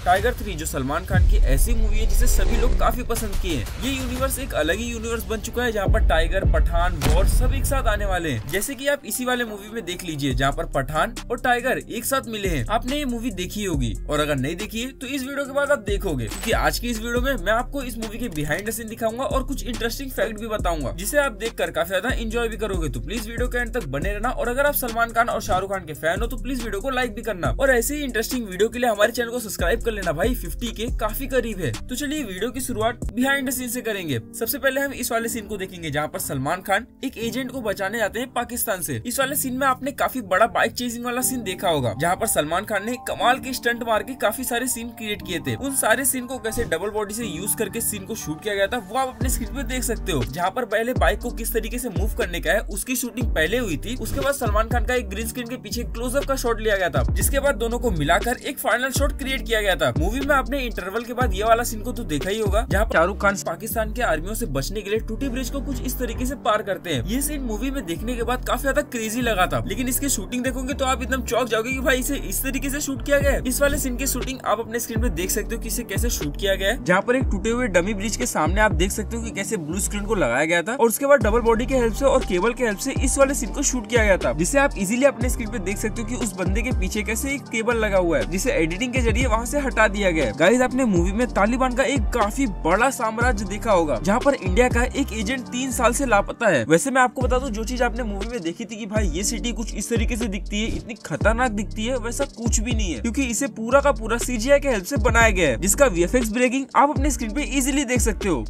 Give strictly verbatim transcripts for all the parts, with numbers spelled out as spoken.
Tiger three जो सलमान खान की ऐसी मूवी है जिसे सभी लोग काफी पसंद किए हैं। ये यूनिवर्स एक अलग ही यूनिवर्स बन चुका है जहाँ पर टाइगर, पठान, वॉर सब एक साथ आने वाले हैं। जैसे कि आप इसी वाले मूवी में देख लीजिए जहाँ पर पठान और टाइगर एक साथ मिले हैं। आपने ये मूवी देखी होगी और अगर नहीं देखी है तो इस वीडियो के बाद आप देखोगे, क्योंकि आज की इस वीडियो में मैं आपको इस मूवी के बिहाइंड द सीन दिखाऊंगा और कुछ इंटरेस्टिंग फैक्ट भी बताऊंगा जिसे आप देखकर काफी ज्यादा एंजॉय भी करोगे। तो प्लीज वीडियो के एंड तक बने रहना और अगर आप सलमान खान और शाहरुख खान के फैन हो तो प्लीज वीडियो को लाइक भी करना और ऐसे ही इंटरेस्टिंग वीडियो के लिए हमारे चैनल को सब्सक्राइब कर लेना भाई, फिफ्टी के काफी करीब है। तो चलिए वीडियो की शुरुआत बिहाइंड द सीन से करेंगे। सबसे पहले हम इस वाले सीन को देखेंगे जहाँ पर सलमान खान एक एजेंट को बचाने जाते हैं पाकिस्तान से। इस वाले सीन में आपने काफी बड़ा बाइक चेजिंग वाला सीन देखा होगा जहाँ पर सलमान खान ने कमाल के स्टंट मार के काफी सारे सीन क्रिएट किए थे। उन सारे सीन को कैसे डबल बॉडी से यूज करके सीन को शूट किया गया था वो आप अपने स्क्रीन पे देख सकते हो। जहाँ पर पहले बाइक को किस तरीके से मूव करने का है उसकी शूटिंग पहले हुई थी। उसके बाद सलमान खान का एक ग्रीन स्क्रीन के पीछे क्लोजअप का शॉट लिया गया था, जिसके बाद दोनों को मिलाकर एक फाइनल शॉट क्रिएट किया गया था। मूवी में आपने इंटरवल के बाद ये वाला सीन को तो देखा ही होगा जहाँ पर शाहरुख खान पाकिस्तान के आर्मियों से बचने के लिए टूटी ब्रिज को कुछ इस तरीके से पार करते हैं। ये सीन मूवी में देखने के बाद काफी ज्यादा क्रेजी लगा था, लेकिन इसकी शूटिंग देखोगे तो आप एकदम चौंक जाओगे कि भाई इसे इस तरीके से शूट किया गया है। इस वाले सीन की शूटिंग आप अपने स्क्रीन पे देख सकते हो कि इसे कैसे शूट किया गया है। जहाँ पर एक टूटे हुए डमी ब्रिज के सामने आप देख सकते हो कि कैसे ब्लू स्क्रीन को लगाया गया था और उसके बाद डबल बॉडी के हेल्प से और केबल के हेल्प से इस वाले सीन को शूट किया गया था, जिसे आप इजीली अपने स्क्रीन पे देख सकते हो कि उस बंदे के पीछे कैसे एक केबल लगा हुआ है जिसे एडिटिंग के जरिए वहाँ से हटा दिया गया है। गाइस आपने मूवी में तालिबान का एक काफी बड़ा साम्राज्य देखा होगा जहाँ पर इंडिया का एक एजेंट तीन साल से लापता है। वैसे मैं आपको बता दूं जो चीज आपने मूवी में देखी थी कि भाई ये सिटी कुछ इस तरीके से दिखती है, इतनी खतरनाक दिखती है, वैसा कुछ भी नहीं है क्योंकि इसे पूरा का पूरा सीजीआई के हेल्प से बनाया गया है, जिसका वीएफएक्स ब्रेकिंग आप अपने स्क्रीन पे इजीली देख सकते हो।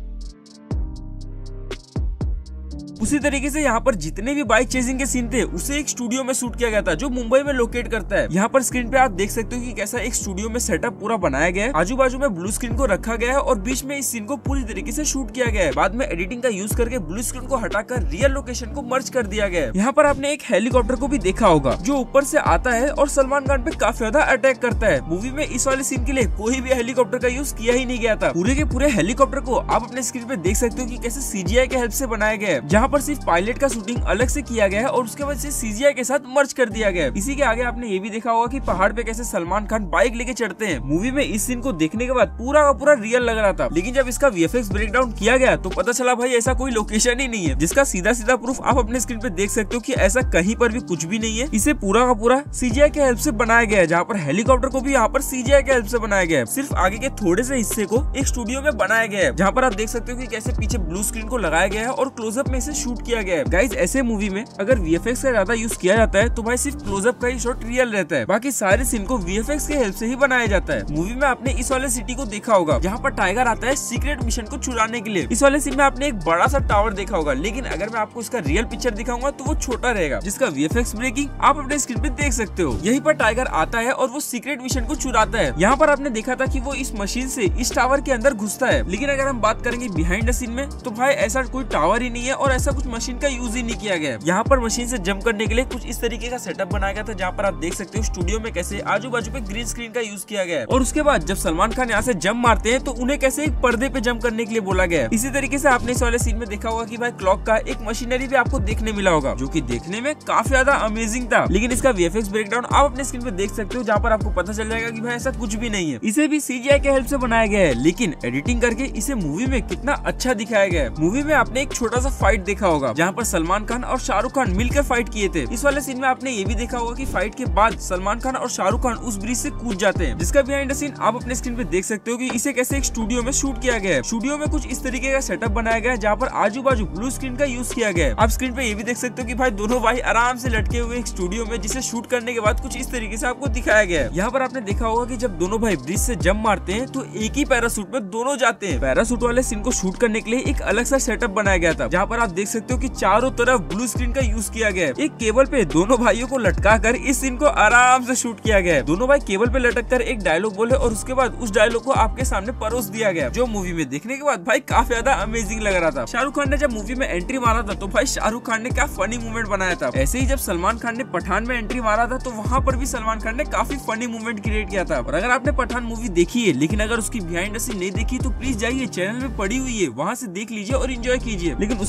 उसी तरीके से यहाँ पर जितने भी बाइक चेजिंग के सीन थे उसे एक स्टूडियो में शूट किया गया था जो मुंबई में लोकेट करता है। यहाँ पर स्क्रीन पे आप देख सकते हो कि कैसा एक स्टूडियो में सेटअप पूरा बनाया गया है। आजू बाजू में ब्लू स्क्रीन को रखा गया है और बीच में इस सीन को पूरी तरीके से शूट किया गया है। बाद में एडिटिंग का यूज करके ब्लू स्क्रीन को हटाकर रियल लोकेशन को मर्ज कर दिया गया है। यहाँ पर आपने एक हेलीकॉप्टर को भी देखा होगा जो ऊपर से आता है और सलमान खान पे काफी ज्यादा अटैक करता है। मूवी में इस वाले सीन के लिए कोई भी हेलीकॉप्टर का यूज किया ही नहीं गया था। पूरे के पूरे हेलीकॉप्टर को आप अपने स्क्रीन पे देख सकते हो कि कैसे सीजीआई के हेल्प से बनाया गया है, जहाँ पर सिर्फ पायलट का शूटिंग अलग से किया गया है और उसके बाद से सीजीआई के साथ मर्ज कर दिया गया है। इसी के आगे आपने ये भी देखा होगा कि पहाड़ पे कैसे सलमान खान बाइक लेके चढ़ते हैं। मूवी में इस सीन को देखने के बाद पूरा का पूरा रियल लग रहा था, लेकिन जब इसका वीएफएक्स ब्रेकडाउन किया गया तो पता चला भाई ऐसा कोई लोकेशन ही नहीं है, जिसका सीधा सीधा प्रूफ आप अपने स्क्रीन पे देख सकते हो कि ऐसा कहीं पर भी कुछ भी नहीं है। इसे पूरा का पूरा सीजीआई के हेल्प से बनाया गया है, जहाँ पर हेलीकॉप्टर को भी यहाँ पर सीजीआई के हेल्प से बनाया गया है। सिर्फ आगे के थोड़े से हिस्से को एक स्टूडियो में बनाया गया है, जहाँ पर आप देख सकते हो कि कैसे पीछे ब्लू स्क्रीन को लगाया गया है और क्लोजअप में इसे शूट किया गया है। गाइस ऐसे मूवी में अगर वीएफएक्स का ज्यादा यूज किया जाता है तो भाई सिर्फ क्लोजअप का ही शॉट रियल रहता है, बाकी सारे सीन को वीएफएक्स के हेल्प से ही बनाया जाता है। मूवी में आपने इस वाले सिटी को देखा होगा जहाँ पर टाइगर आता है सीक्रेट मिशन को चुराने के लिए। इस वाले सीन में आपने एक बड़ा सा टावर देखा होगा, लेकिन अगर मैं आपको इसका रियल पिक्चर दिखाऊंगा तो वो छोटा रहेगा, जिसका वीएफएक्स ब्रेकिंग आप अपने स्क्रीन पे देख सकते हो। यहीं पर टाइगर आता है और वो सीक्रेट मिशन को चुराता है। यहाँ पर आपने देखा था कि वो इस मशीन से इस टावर के अंदर घुसता है, लेकिन अगर हम बात करेंगे बिहाइंड द सीन में तो भाई ऐसा कोई टावर ही नहीं है और ऐसा कुछ मशीन का यूज ही नहीं किया गया है। यहाँ पर मशीन से जंप करने के लिए कुछ इस तरीके का सेटअप बनाया गया था, जहाँ पर आप देख सकते हो स्टूडियो में कैसे आजू बाजू पे ग्रीन स्क्रीन का यूज किया गया है। और उसके बाद जब सलमान खान यहाँ से जंप मारते हैं तो उन्हें कैसे एक पर्दे पे जंप करने के लिए बोला गया है। इसी तरीके से आपने इस वाले सीन में देखा होगा कि भाई क्लॉक का एक मशीनरी भी आपको देखने मिला होगा, जो कि देखने में काफी ज्यादा अमेजिंग था, लेकिन इसका वीएफएक्स ब्रेकडाउन आप अपने स्क्रीन पे देख सकते हो, जहाँ पर आपको पता चल जाएगा कि भाई ऐसा कुछ भी नहीं है। इसे भी सीजीआई के हेल्प से बनाया गया है, लेकिन एडिटिंग करके इसे मूवी में कितना अच्छा दिखाया गया है। मूवी में आपने एक छोटा सा फाइट देखा होगा जहाँ पर सलमान खान और शाहरुख खान मिलकर फाइट किए थे। इस वाले सीन में आपने ये भी देखा होगा कि फाइट के बाद सलमान खान और शाहरुख खान उस ब्रिज से कूद जाते हैं, जिसका बिहाइंड द सीन आप अपने स्क्रीन पे देख सकते हो कि इसे कैसे एक स्टूडियो में शूट किया गया है। स्टूडियो में कुछ इस तरीके का सेटअप बनाया गया है, जहाँ पर आजू बाजू ब्लू स्क्रीन का यूज किया गया है। आप स्क्रीन पे ये भी देख सकते हो कि भाई दोनों भाई आराम से लटके हुए एक स्टूडियो में, जिसे शूट करने के बाद कुछ इस तरीके से आपको दिखाया गया है। यहाँ पर आपने देखा होगा कि जब दोनों भाई ब्रिज से जंप मारते हैं तो एक ही पैरासूट में दोनों जाते हैं। पैरासूट वाले सीन को शूट करने के लिए एक अलग सा सेटअप बनाया गया था, जहाँ पर आप देख सकते हो कि चारों तरफ ब्लू स्क्रीन का यूज किया गया है। एक केबल पे दोनों भाइयों को लटका कर इस सीन को आराम से शूट किया गया है। दोनों भाई केबल पे लटक कर एक डायलॉग बोले और उसके बाद उस डायलॉग को आपके सामने परोस दिया गया, जो मूवी में देखने के बाद भाई काफी ज्यादा अमेजिंग लग रहा था। शाहरुख खान ने जब मूवी में एंट्री मारा था तो भाई शाहरुख खान ने क्या फनी मूवमेंट बनाया था। ऐसे ही जब सलमान खान ने पठान में एंट्री मारा था तो वहाँ पर भी सलमान खान ने काफी फनी मूवमेंट क्रिएट किया था। और अगर आपने पठान मूवी देखी है लेकिन अगर उसकी बिहाइंड द सीन नहीं देखी तो प्लीज जाइए, चैनल में पड़ी हुई है, वहाँ से देख लीजिए और एंजॉय कीजिए। लेकिन उससे पहले मैं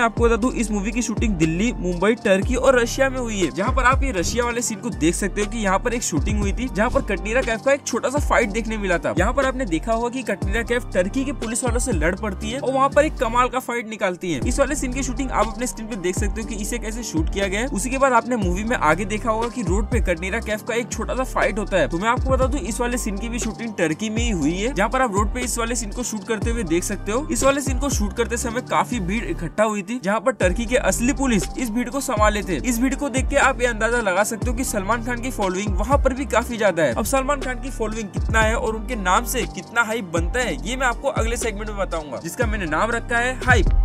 मैं आपको बता दूं इस मूवी की शूटिंग दिल्ली, मुंबई, टर्की और रशिया में हुई है। जहाँ पर आप ये रशिया वाले सीन को देख सकते हो कि यहाँ पर एक शूटिंग हुई थी जहाँ पर कटरीना कैफ का एक छोटा सा फाइट देखने मिला था। यहाँ पर आपने देखा होगा कि कटरीना कैफ टर्की के पुलिस वालों से लड़ पड़ती है और वहाँ पर एक कमाल का फाइट निकालती है। इस वाले सीन की शूटिंग आप अपने स्क्रीन पे देख सकते हो कि इसे कैसे शूट किया गया है। उसी के बाद आपने मूवी में आगे देखा होगा कि रोड पे कटरीना कैफ का एक छोटा सा फाइट होता है। तो मैं आपको बता दूं इस वाले सीन की भी शूटिंग टर्की में ही हुई है, जहाँ पर आप रोड पे इस वाले सीन को शूट करते हुए देख सकते हो। इस वाले सीन को शूट करते समय काफी भीड़ इकट्ठा हुई थी, जहाँ पर टर्की के असली पुलिस इस भीड़ को संभाले थे। इस भीड़ को देख के आप ये अंदाजा लगा सकते हो कि सलमान खान की फॉलोइंग वहाँ पर भी काफी ज्यादा है। अब सलमान खान की फॉलोइंग कितना है और उनके नाम से कितना हाइप बनता है ये मैं आपको अगले सेगमेंट में बताऊंगा, जिसका मैंने नाम रखा है हाइप।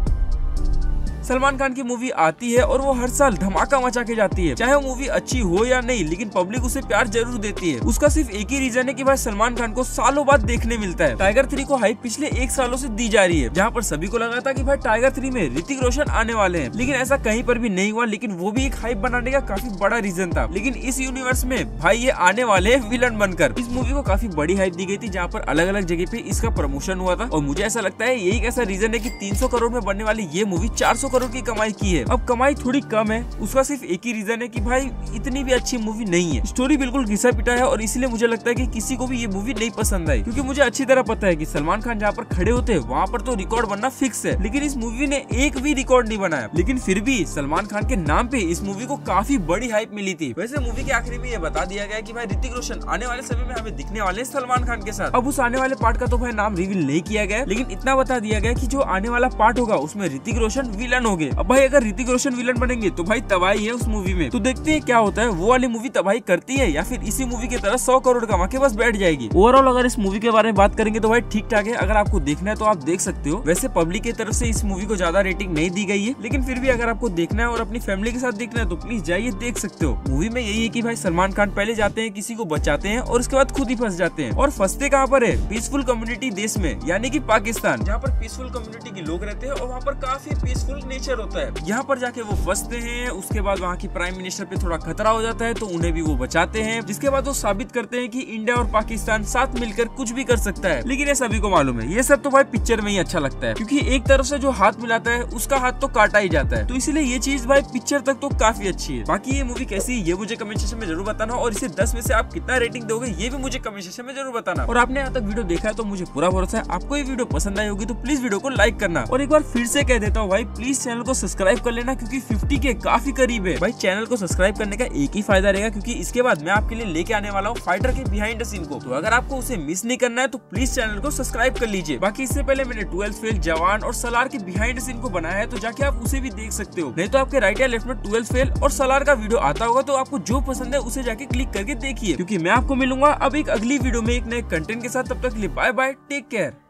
सलमान खान की मूवी आती है और वो हर साल धमाका मचा के जाती है, चाहे वो मूवी अच्छी हो या नहीं, लेकिन पब्लिक उसे प्यार जरूर देती है। उसका सिर्फ एक ही रीजन है कि भाई सलमान खान को सालों बाद देखने मिलता है। टाइगर थ्री को हाइप पिछले एक सालों से दी जा रही है, जहाँ पर सभी को लगा था कि भाई टाइगर थ्री में ऋतिक रोशन आने वाले हैं, लेकिन ऐसा कहीं पर भी नहीं हुआ। लेकिन वो भी एक हाइप बनाने का काफी बड़ा रीजन था। लेकिन इस यूनिवर्स में भाई ये आने वाले हैं विलन बनकर। इस मूवी को काफी बड़ी हाइप दी गई थी, जहाँ पर अलग अलग जगह पे इसका प्रमोशन हुआ था। और मुझे ऐसा लगता है यही ऐसा रीजन है कि तीन सौ करोड़ में बनने वाली ये मूवी चार सौ करोड़ की कमाई की है। अब कमाई थोड़ी कम है, उसका सिर्फ एक ही रीजन है कि भाई इतनी भी अच्छी मूवी नहीं है। स्टोरी बिल्कुल घिसा पिटा है और इसलिए मुझे लगता है कि किसी को भी ये मूवी नहीं पसंद आई, क्योंकि मुझे अच्छी तरह पता है कि सलमान खान जहाँ पर खड़े होते हैं वहाँ पर तो रिकॉर्ड बनना फिक्स है, लेकिन इस मूवी ने एक भी रिकॉर्ड नहीं बनाया। लेकिन फिर भी सलमान खान के नाम पे इस मूवी को काफी बड़ी हाइप मिली थी। वैसे मूवी के आखिरी में ये बता दिया गया कि भाई ऋतिक रोशन आने वाले समय में हमें दिखने वाले सलमान खान के साथ। अब उस आने वाले पार्ट का तो भाई नाम रिवील नहीं किया गया, लेकिन इतना बता दिया गया कि जो आने वाला पार्ट होगा उसमें ऋतिक रोशन विलन होंगे। अब भाई अगर ऋतिक रोशन विलन बनेंगे तो भाई तबाही है उस मूवी में। तो देखते हैं क्या होता है, वो वाली मूवी तबाही करती है या फिर इसी मूवी की तरह सौ करोड़ कमा के बस बैठ जाएगी। ओवरऑल अगर इस मूवी के बारे में बात करेंगे तो भाई ठीक ठाक है, अगर आपको देखना है तो आप देख सकते हो। वैसे पब्लिक की तरफ से इस मूवी को ज्यादा रेटिंग नहीं दी गई है, लेकिन फिर भी अगर आपको देखना है और अपनी फैमिली के साथ देखना है तो प्लीज जाइए, देख सकते हो। मूवी में यही है कि भाई सलमान खान पहले जाते हैं किसी को बचाते हैं और उसके बाद खुद ही फंस जाते हैं। और फंसते कहाँ पर है? पीसफुल कम्युनिटी देश में, यानी कि पाकिस्तान, जहाँ पर पीसफुल कम्युनिटी के लोग रहते हैं और वहाँ पर काफी पीसफुल नेचर होता है। यहाँ पर जाके वो फंसते हैं, उसके बाद वहाँ की प्राइम मिनिस्टर पे थोड़ा खतरा हो जाता है तो उन्हें भी वो बचाते हैं, जिसके बाद वो साबित करते हैं कि इंडिया और पाकिस्तान साथ मिलकर कुछ भी कर सकता है। लेकिन ये सभी को मालूम है ये सब तो भाई पिक्चर में ही अच्छा लगता है, क्योंकि एक तरफ से जो हाथ मिलाता है उसका हाथ तो काटा ही जाता है। तो इसलिए ये चीज भाई पिक्चर तक तो काफी अच्छी है। बाकी ये मूवी कैसी है ये मुझे कमेंट सेक्शन में जरूर बताना, और इसे दस में से आप कितना रेटिंग दोगे ये भी मुझे कमेंट सेक्शन में जरूर बताना। और आपने यहाँ तक वीडियो देखा है तो मुझे पूरा भरोसा है आपको ये वीडियो पसंद आई होगी, तो प्लीज वीडियो को लाइक करना। और एक बार फिर से कह देता हूँ भाई प्लीज चैनल को सब्सक्राइब कर लेना, क्योंकि फिफ्टी के काफी करीब है। भाई चैनल को सब्सक्राइब करने का एक ही फायदा रहेगा, क्योंकि इसके बाद मैं आपके लिए लेके आने वाला हूँ फाइटर के बिहाइंड द सीन को। तो अगर आपको उसे मिस नहीं करना है तो प्लीज चैनल को सब्सक्राइब कर लीजिए। बाकी इससे पहले मैंने ट्वेल्थ फेल, जवान और सलार के बिहाइंड द सीन को बनाया है, तो जाके आप उसे भी देख सकते हो। नहीं तो आपके राइट या लेफ्ट में ट्वेल्थ फेल और सलार का वीडियो आता होगा, तो आपको जो पसंद है उसे जाके क्लिक करके देखिए, क्योंकि मैं आपको मिलूंगा अब एक अगली वीडियो में एक नए कंटेंट के साथ। तब तक के लिए बाय बाय, टेक केयर।